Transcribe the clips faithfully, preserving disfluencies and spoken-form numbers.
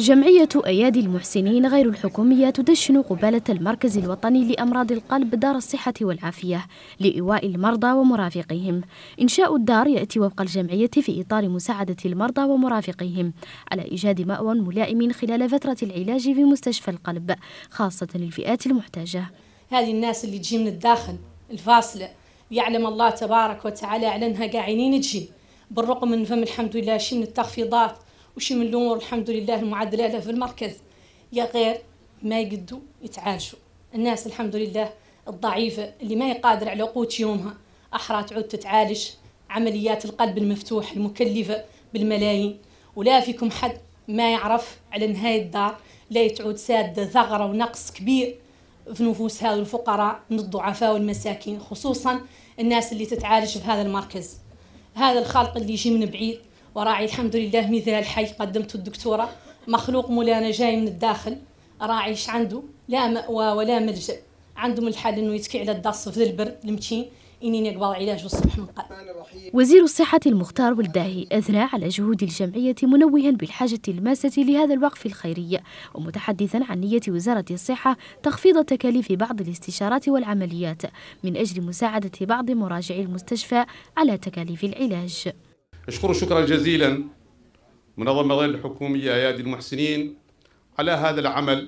جمعية أيادي المحسنين غير الحكومية تدشن قبالة المركز الوطني لأمراض القلب دار الصحة والعافية لإيواء المرضى ومرافقيهم. إنشاء الدار يأتي وفق الجمعية في إطار مساعدة المرضى ومرافقيهم على إيجاد مأوى ملائم خلال فترة العلاج في مستشفى القلب، خاصة للفئات المحتاجة. هذه الناس اللي تجي من الداخل الفاصلة يعلم الله تبارك وتعالى على أنها قاعدين تجي، بالرغم من فم الحمد لله شي من التخفيضات وشي من الأمور الحمد لله المعدلة لها في المركز، يا غير ما يقدوا يتعالجوا. الناس الحمد لله الضعيفة اللي ما يقادر على قوت يومها أحرى تعود تتعالج عمليات القلب المفتوح المكلفة بالملايين. ولا فيكم حد ما يعرف على نهاية الدار لا تعود سادة ثغرة ونقص كبير في نفوس هؤلاء الفقراء من الضعفاء والمساكين، خصوصا الناس اللي تتعالج في هذا المركز. هذا الخلق اللي يجي من بعيد وراعي الحمد لله مثال حي قدمته الدكتورة، مخلوق مولانا جاي من الداخل راعيش عنده لا مأوى ولا ملجأ، عنده من الحل انه يتكي على الدص في البرد المتين إنين يقبل علاج الصبح من قبل. وزير الصحة المختار والداهي أثنى على جهود الجمعية منوها بالحاجة الماسة لهذا الوقف الخيري، ومتحدثا عن نية وزارة الصحة تخفيض تكاليف بعض الاستشارات والعمليات من أجل مساعدة بعض مراجعي المستشفى على تكاليف العلاج. أشكر شكرا جزيلا منظمة غير الحكومية أيادي المحسنين على هذا العمل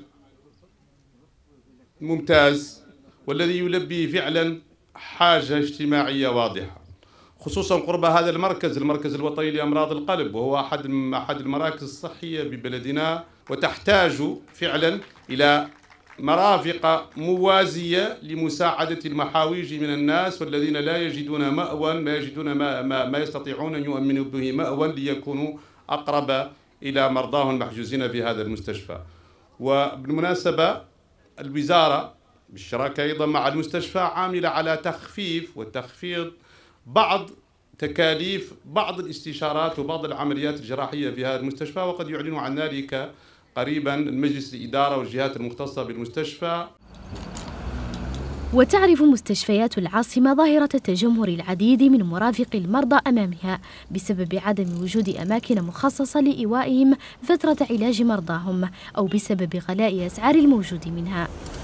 الممتاز والذي يلبي فعلا حاجة اجتماعية واضحة، خصوصا قرب هذا المركز المركز الوطني لأمراض القلب، وهو أحد أحد المراكز الصحية ببلدنا، وتحتاج فعلا إلى مرافق موازية لمساعدة المحاويج من الناس والذين لا يجدون مأوى ما يجدون ما, ما, ما يستطيعون أن يؤمنوا به مأوى ليكونوا أقرب إلى مرضاهم المحجوزين في هذا المستشفى. وبالمناسبة الوزارة بالشراكة أيضا مع المستشفى عاملة على تخفيف وتخفيض بعض تكاليف بعض الاستشارات وبعض العمليات الجراحية في هذا المستشفى، وقد يعلن عن ذلك قريبا المجلس الإدارة والجهات المختصة بالمستشفى. وتعرف مستشفيات العاصمة ظاهرة تجمهر العديد من مرافق المرضى أمامها بسبب عدم وجود أماكن مخصصة لإيوائهم فترة علاج مرضاهم أو بسبب غلاء أسعار الموجود منها.